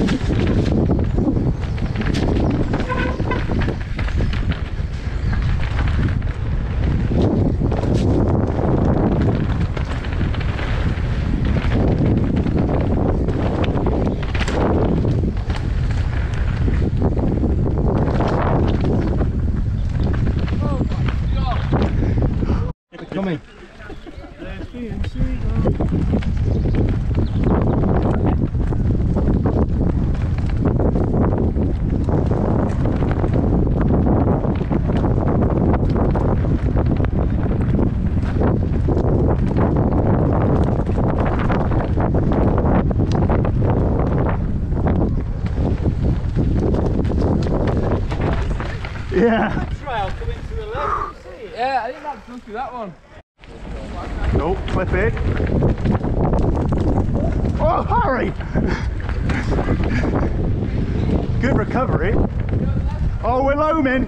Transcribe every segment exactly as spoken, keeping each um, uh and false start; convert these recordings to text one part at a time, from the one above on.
Coming. Yeah. Trail coming to the left. See it? Yeah, I think that's look at that one. Oh, clip it. Oh, Harry! Good recovery. Oh, we're loaming.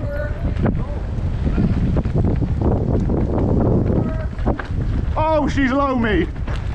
Oh, she's loamy.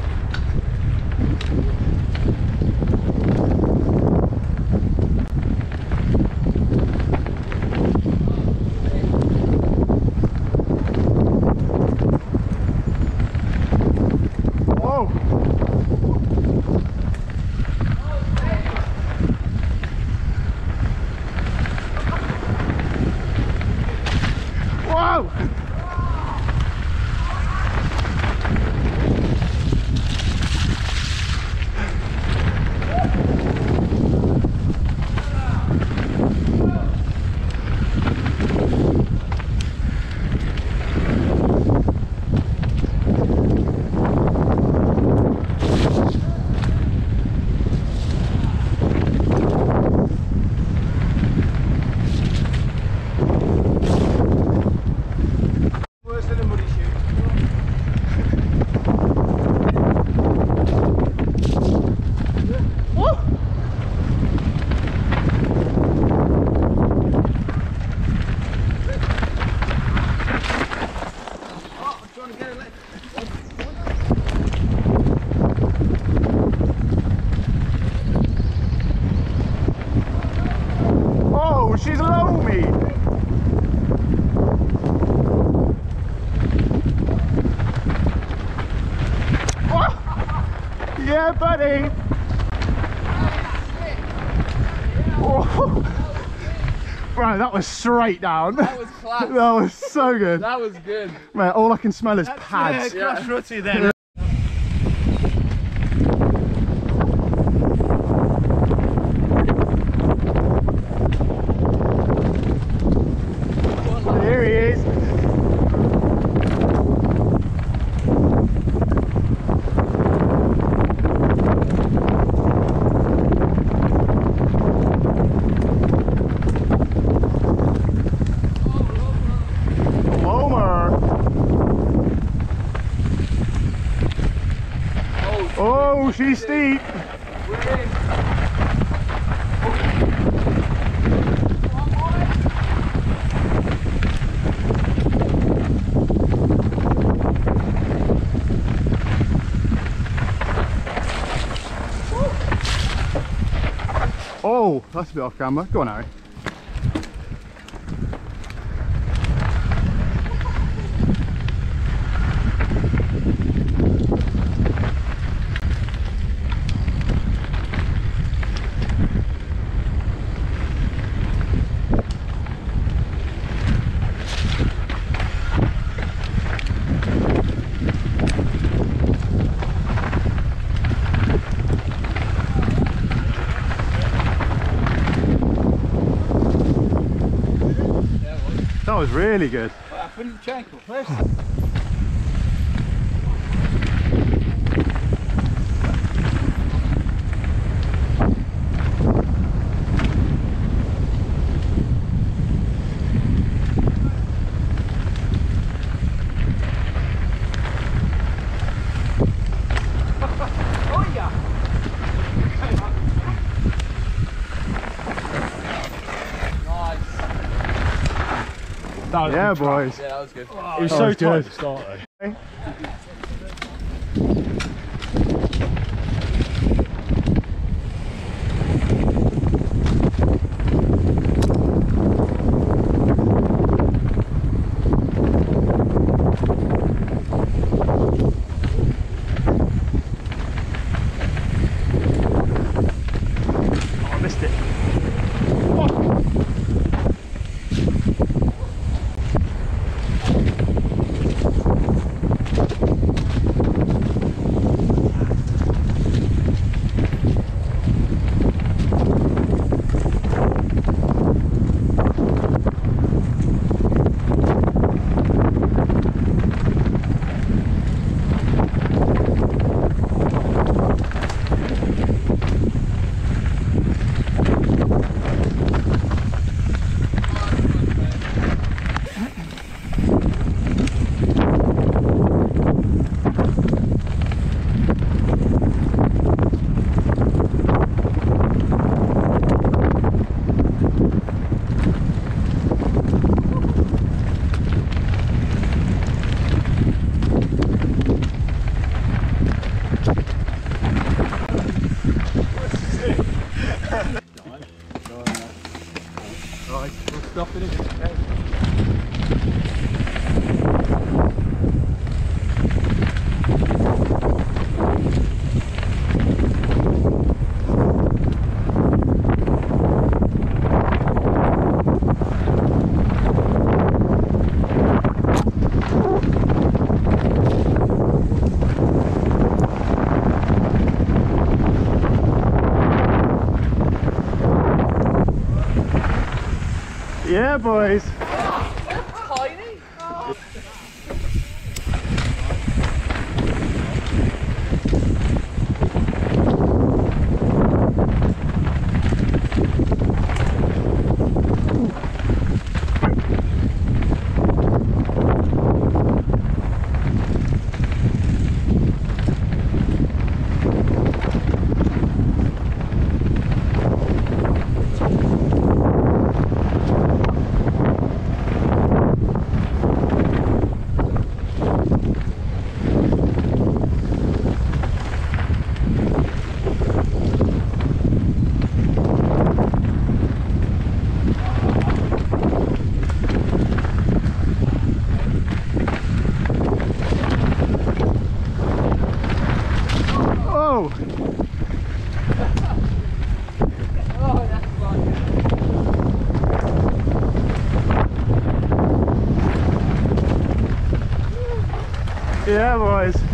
Oh, she's loamy. Oh, yeah, buddy. Oh. Bro, that was straight down. That was class. That was so good. That was good. Man, all I can smell is That's, pads. Yeah, cross rutty then. Here he is. Lomer. Oh, she's steep. We're in. Oh, that's a bit off camera. Go on, Harry. That was really good. I couldn't check it first. That was Yeah, a good try. boys. Yeah, that was good. It was That so was tight good. to start though. Right, we'll stop in it. Yeah, boys. Tiny. Oh, Oh, that's fun. yeah, boys.